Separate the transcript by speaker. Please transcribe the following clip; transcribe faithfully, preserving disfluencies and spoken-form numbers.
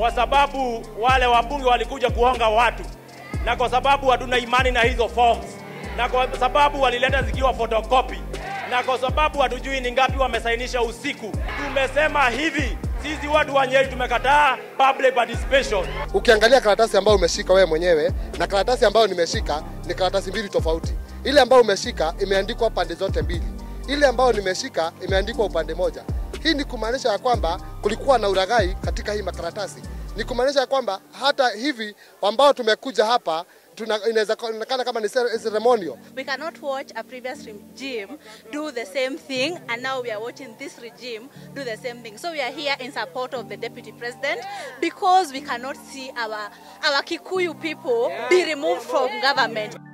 Speaker 1: kwa sababu wale wabunge walikuja kuonga watu, na kwa sababu hatuna imani na hizo forms, na kwa sababu walileta zikiwa photocopy, na kwa sababu hatujui ni ngapi wamesainisha usiku. Tumesema hivi, sisi watu wa Nyeri tumekataa public participation.
Speaker 2: Ukiangalia karatasi ambayo umeshika wewe mwenyewe na karatasi ambayo nimeshika ni karatasi mbili tofauti. Ile ambayo umeshika imeandikwa pande zote mbili. Ile ambayo nimeshika imeandikwa upande moja. Hii ni kumaanisha ya kwamba kulikuwa na uragai katika hii makaratasi. Ni kumaanisha ya kwamba hata hivi ambao tumekuja hapa inaweza kuonekana kama ni ceremonial.
Speaker 3: We cannot watch a previous regime do the same thing, and now we are watching this regime do the same thing. So we are here in support of the deputy president, because we cannot see our our Kikuyu people be removed from government.